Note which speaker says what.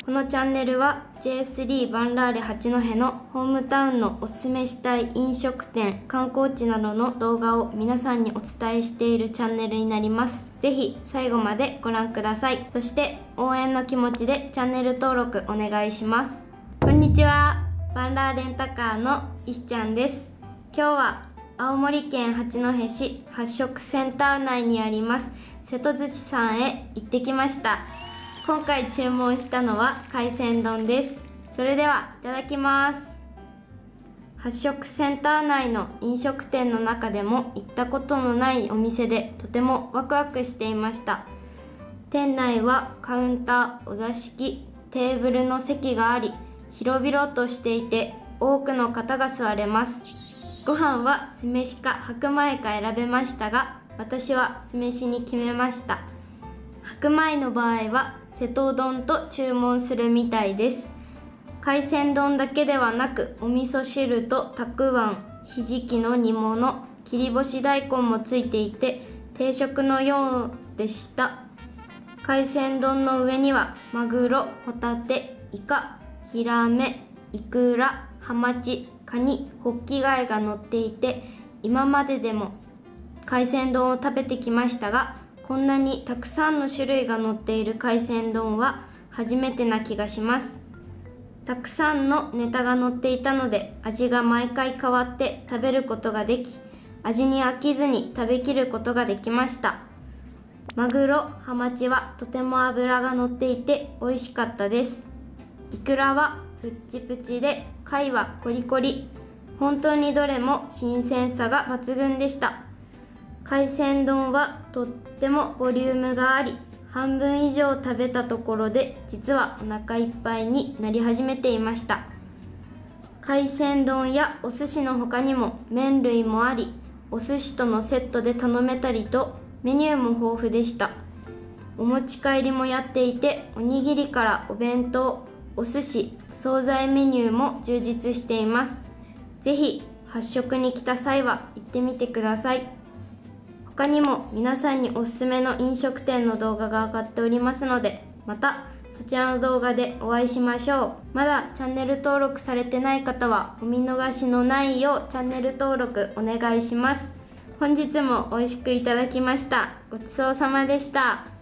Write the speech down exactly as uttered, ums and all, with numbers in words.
Speaker 1: このチャンネルは ジェイスリー バンラーレ八戸のホームタウンのおすすめしたい飲食店、観光地などの動画を皆さんにお伝えしているチャンネルになります。ぜひ最後までご覧ください。そして応援の気持ちでチャンネル登録お願いします。こんにちは、バンラーレンタカーのいしちゃんです。今日は青森県八戸市発食センター内にあります瀬戸寿司さんへ行ってきました。今回注文したのは海鮮丼です。それではいただきます。発食センター内の飲食店の中でも行ったことのないお店でとてもワクワクしていました。店内はカウンター、お座敷、テーブルの席があり、広々としていて多くの方が座れます。ご飯は酢飯か白米か選べましたが、私は酢飯に決めました。白米の場合は瀬戸丼と注文するみたいです。海鮮丼だけではなく、お味噌汁とたくあん、ひじきの煮物、切り干し大根もついていて定食のようでした。海鮮丼の上にはマグロ、ホタテ、イカ、ヒラメ、イクラ、ハマチ、カニ、ホッキ貝が乗っていて、今まででも海鮮丼を食べてきましたが、こんなにたくさんの種類が乗っている海鮮丼は初めてな気がします。たくさんのネタが乗っていたので、味が毎回変わって食べることができ、味に飽きずに食べきることができました。マグロ、ハマチはとても脂が乗っていて美味しかったです。イクラはプッチプチで、貝はコリコリ。本当にどれも新鮮さが抜群でした。海鮮丼はとってもボリュームがあり、半分以上食べたところで実はお腹いっぱいになり始めていました。海鮮丼やお寿司の他にも麺類もあり、お寿司とのセットで頼めたりとメニューも豊富でした。お持ち帰りもやっていて、おにぎりからお弁当、お寿司、惣菜メニューも充実しています。ぜひ発食に来た際は行ってみてください。他にも皆さんにおすすめの飲食店の動画が上がっておりますので、またそちらの動画でお会いしましょう。まだチャンネル登録されてない方はお見逃しのないようチャンネル登録お願いします。本日も美味しくいただきました。ごちそうさまでした。